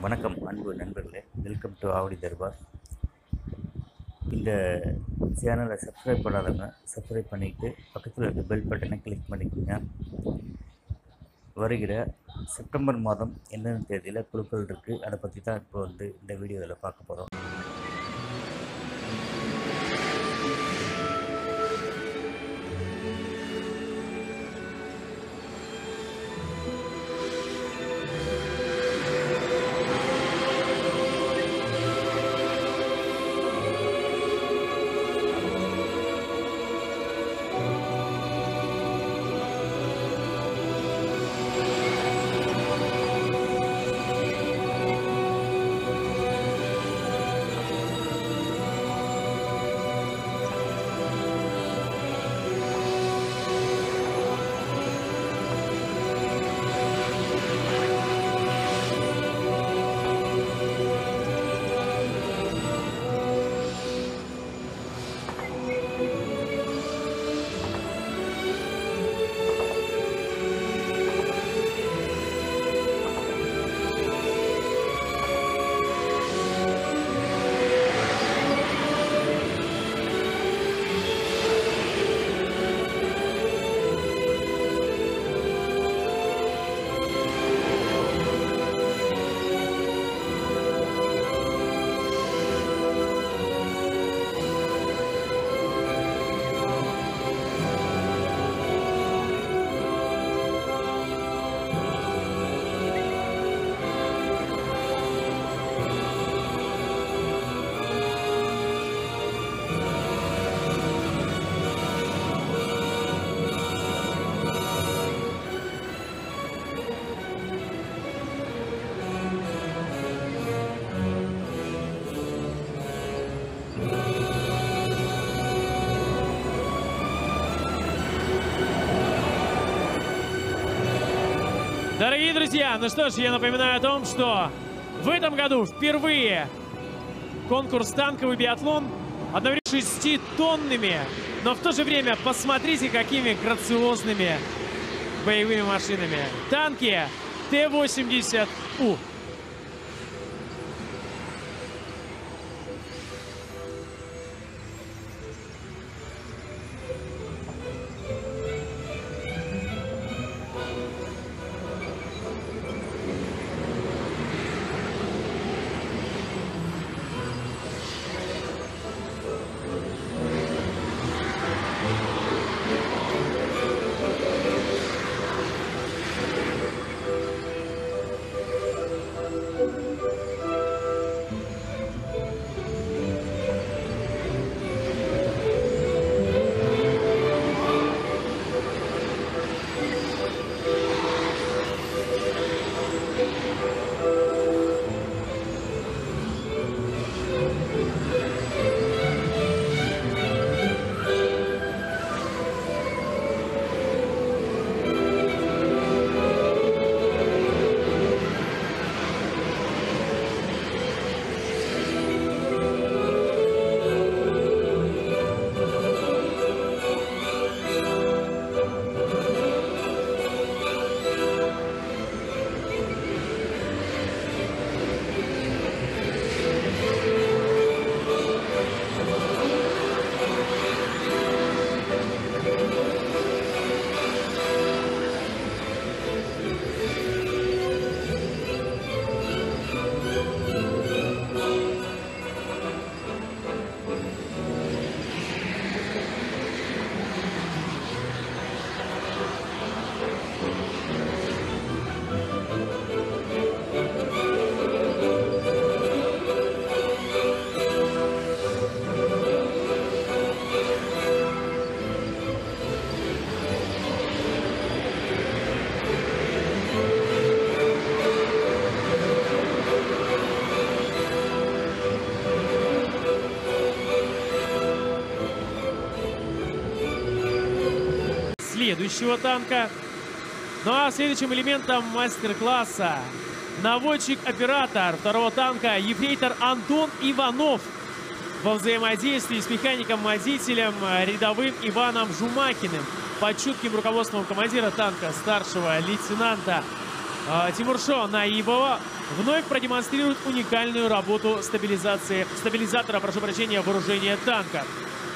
வணக்கம் அன்பு நண்பர்களே, வெல்கம் டு ஆவடி தர்பார். இந்த சேனலை சப்ஸ்கிரைப் பண்ணாதவங்க சப்ஸ்கிரைப் பண்ணிவிட்டு பக்கத்தில் இருக்க பெல் பட்டனை கிளிக் பண்ணிக்கோங்க. வருகிற செப்டம்பர் மாதம் என்னென்ன தேதியில் குழுக்கள் இருக்குது, அதை பற்றி தான் இப்போ இந்த வீடியோவில் பார்க்க போகிறோம். Дорогие друзья, ну что ж, я напоминаю о том, что в этом году впервые конкурс «Танковый биатлон» одновременно 6-тонными, но в то же время посмотрите, какими грациозными боевыми машинами. Танки Т-80У. Следующего танка. Ну а следующим элементом мастер-класса наводчик-оператор второго танка ефрейтор Антон Иванов во взаимодействии с механиком-водителем рядовым Иваном Жумакиным под чутким руководством командира танка старшего лейтенанта Тимуршо Наибова вновь продемонстрирует уникальную работу стабилизатора, прошу прощения, вооружения танка.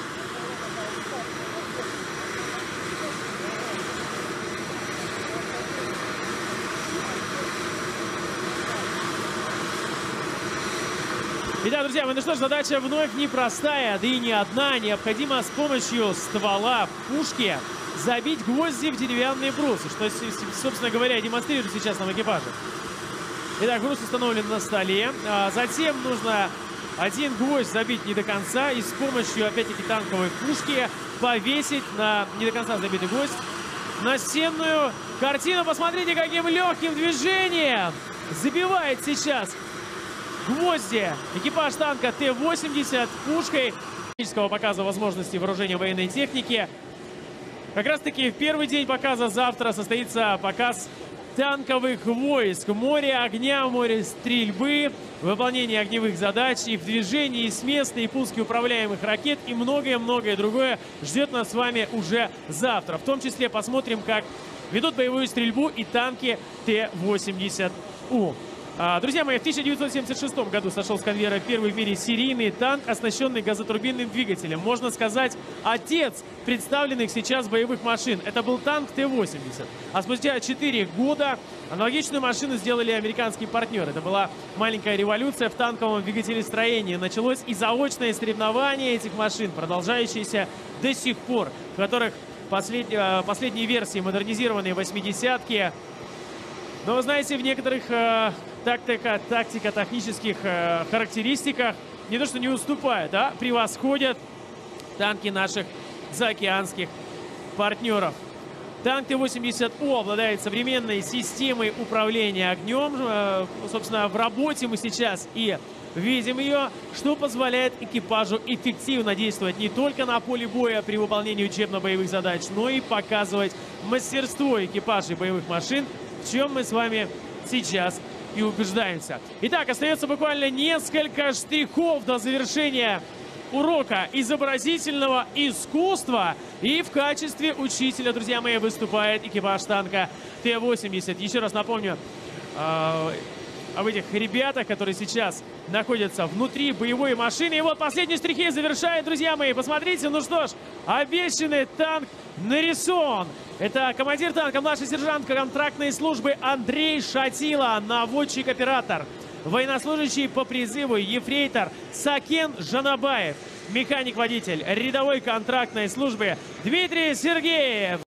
Итак, друзья, ну что ж, задача вновь непростая, да и не одна. Необходимо с помощью ствола пушки забить гвозди в деревянные брусы, что, собственно говоря, демонстрирует сейчас нам экипажи. Итак, брус установлен на столе. Затем нужно один гвоздь забить не до конца и с помощью, опять-таки, танковой пушки повесить на не до конца забитый гвоздь на стенную картину. Посмотрите, каким легким движением забивает сейчас гвозди экипаж танка Т-80 пушкой. Технического показа возможностей вооружения военной техники. Как раз таки в первый день показа завтра состоится показ танковых войск. Море огня, море стрельбы, выполнение огневых задач и в движении, и с места, и пуски управляемых ракет, и многое-многое другое ждет нас с вами уже завтра. В том числе посмотрим, как ведут боевую стрельбу и танки Т-80У. Друзья мои, в 1976 году сошел с конвейера первый в мире серийный танк, оснащенный газотурбинным двигателем. Можно сказать, отец представленных сейчас боевых машин. Это был танк Т-80. А спустя 4 года аналогичную машину сделали американские партнеры. Это была маленькая революция в танковом двигателестроении. Началось и заочное соревнование этих машин, продолжающееся до сих пор, в которых последние версии, модернизированные 80-ки. Но вы знаете, в некоторых тактико-технических характеристиках не то что не уступают, а превосходят танки наших заокеанских партнеров. Танк Т-80У обладает современной системой управления огнем. Собственно, в работе мы сейчас и видим ее, что позволяет экипажу эффективно действовать не только на поле боя при выполнении учебно-боевых задач, но и показывать мастерство экипажей боевых машин, в чем мы с вами сейчас и убеждаемся. Итак, остается буквально несколько штрихов до завершения урока изобразительного искусства. И в качестве учителя, друзья мои, выступает экипаж танка Т-80. Еще раз напомню об этих ребятах, которые сейчас находятся внутри боевой машины. И вот последние штрихи завершает, друзья мои. Посмотрите, ну что ж, обещанный танк нарисован. Это командир танка, младший сержант контрактной службы Андрей Шатила, наводчик-оператор, военнослужащий по призыву ефрейтор Сакен Жанабаев, механик-водитель рядовой контрактной службы Дмитрий Сергеев.